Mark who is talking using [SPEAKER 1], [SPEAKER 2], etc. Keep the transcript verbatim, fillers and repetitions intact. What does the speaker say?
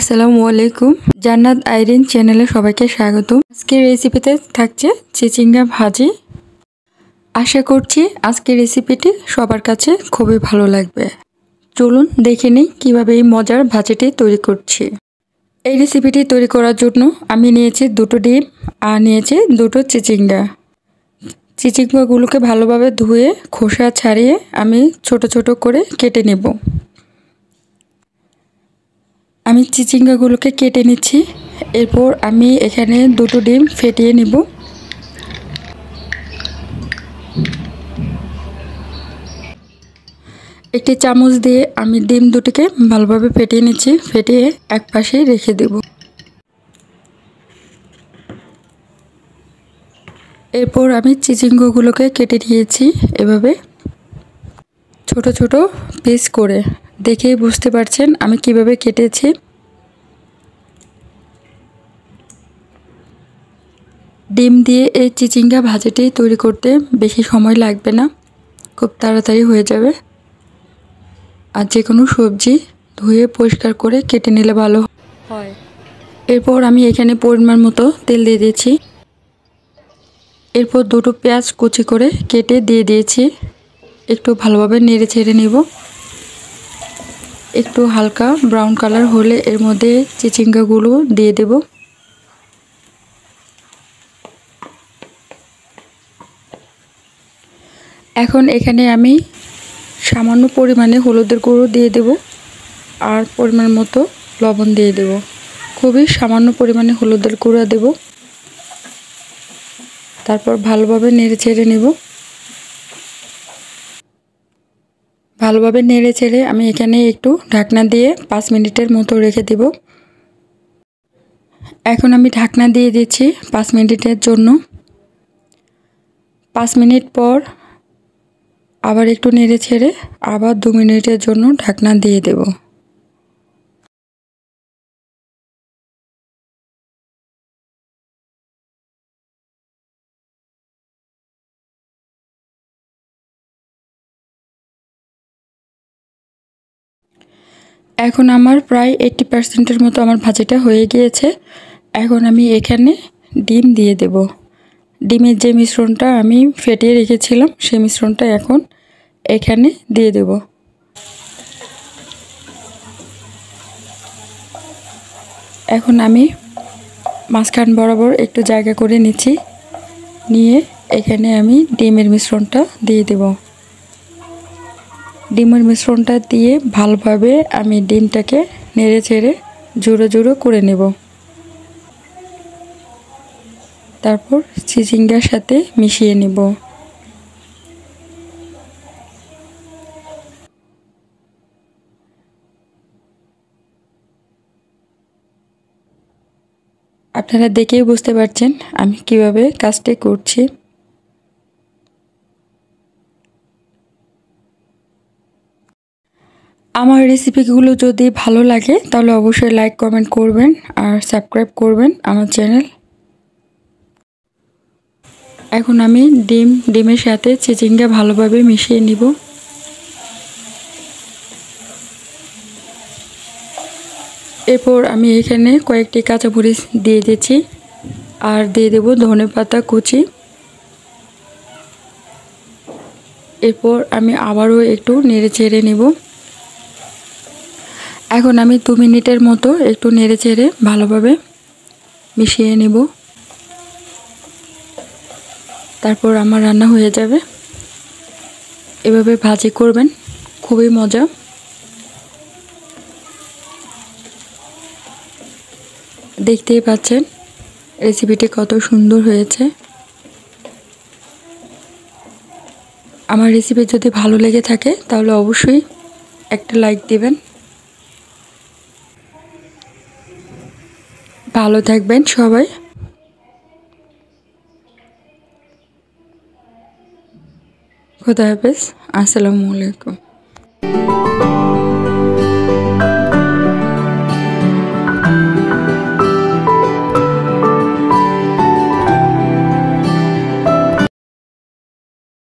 [SPEAKER 1] আসসালামু আলাইকুম জান্নাত আইরিন চ্যানেলে সবাইকে স্বাগত। আজকের রেসিপিতে থাকছে চিচিঙ্গা ভাজি। আশা করছি আজকের রেসিপিটি সবার কাছে খুবই ভালো লাগবে। চলুন দেখে নিই কীভাবে এই মজার ভাজিটি তৈরি করছি। এই রেসিপিটি তৈরি করার জন্য আমি নিয়েছি দুটো ডিম আর নিয়েছি দুটো চিচিঙ্গা। চিচিঙ্গাগুলোকে ভালোভাবে ধুয়ে খোসা ছাড়িয়ে আমি ছোট ছোট করে কেটে নেব। আমি চিচিঙ্গাগুলোকে কেটে নিচ্ছি। এরপর আমি এখানে দুটো ডিম ফেটিয়ে নিব। একটি চামচ দিয়ে আমি ডিম দুটিকে ভালোভাবে ফেটিয়ে নিচ্ছি, ফেটিয়ে এক পাশে রেখে দেব। এরপর আমি চিচিঙ্গাগুলোকে কেটে নিয়েছি এভাবে ছোট ছোট পিস করে। দেখেই বুঝতে পারছেন আমি কিভাবে কেটেছি। ডিম দিয়ে এই চিচিঙ্গা ভাজিটি তৈরি করতে বেশি সময় লাগবে না, খুব তাড়াতাড়ি হয়ে যাবে। আর যে কোনো সবজি ধুয়ে পরিষ্কার করে কেটে নিলে ভালো হয়। এরপর আমি এখানে পরিমাণ মতো তেল দিয়ে দিয়েছি। এরপর দুটো পেঁয়াজ কুচি করে কেটে দিয়ে দিয়েছি। একটু ভালোভাবে নেড়ে ছেড়ে নেব। একটু হালকা ব্রাউন কালার হলে এর মধ্যে চিচিঙ্গাগুলো দিয়ে দেব। এখন এখানে আমি সামান্য পরিমাণে হলুদের গুঁড়ো দিয়ে দেব আর পরিমাণ মতো লবণ দিয়ে দেব। খুবই সামান্য পরিমাণে হলুদের গুঁড়ো দেব। তারপর ভালোভাবে নেড়ে ছেড়ে নেব। ভালোভাবে নেড়ে ছেড়ে আমি এখানে একটু ঢাকনা দিয়ে পাঁচ মিনিটের মতো রেখে দেব। এখন আমি ঢাকনা দিয়ে দিচ্ছি পাঁচ মিনিটের জন্য। পাঁচ মিনিট পর আবার একটু নেড়ে ছেড়ে আবার দু মিনিটের জন্য ঢাকনা দিয়ে দেব। এখন আমার প্রায় এইট্টি পার্সেন্টের মতো আমার ভাজিটা হয়ে গিয়েছে। এখন আমি এখানে ডিম দিয়ে দেব। ডিমের যে মিশ্রণটা আমি ফেটিয়ে রেখেছিলাম সেই মিশ্রণটা এখন এখানে দিয়ে দেব। এখন আমি মাঝখান বরাবর একটু জায়গা করে নিচ্ছি, নিয়ে এখানে আমি ডিমের মিশ্রণটা দিয়ে দেব। ডিমের মিশ্রণটা দিয়ে ভালোভাবে আমি ডিমটাকে নেড়ে ছেড়ে জোড়ো জোড়ো করে নেব। তারপর চিচিঙ্গার সাথে মিশিয়ে নেব। আপনারা দেখেই বুঝতে পারছেন আমি কিভাবে কাজটি করছি। আমার রেসিপিগুলো যদি ভালো লাগে তাহলে অবশ্যই লাইক কমেন্ট করবেন আর সাবস্ক্রাইব করবেন আমার চ্যানেল। এখন আমি ডিম ডিমের সাথে চিচিঙ্গা ভালোভাবে মিশিয়ে নিব। এরপর আমি এখানে কয়েকটি কাঁচামরিচ দিয়ে দিচ্ছি আর দিয়ে দেব ধনেপাতা কুচি। এরপর আমি আবারও একটু নেড়ে চেড়ে নেব। এখন আমি দু মিনিটের মতো একটু নেড়ে চেড়ে ভালোভাবে মিশিয়ে নেব। তারপর আমার রান্না হয়ে যাবে। এভাবে ভাজি করবেন, খুবই মজা। দেখতেই পাচ্ছেন রেসিপিটি কত সুন্দর হয়েছে। আমার রেসিপি যদি ভালো লেগে থাকে তাহলে অবশ্যই একটা লাইক দিবেন। ভালো থাকবেন সবাই। খুদা হাফেজ। আসসালামু আলাইকুম।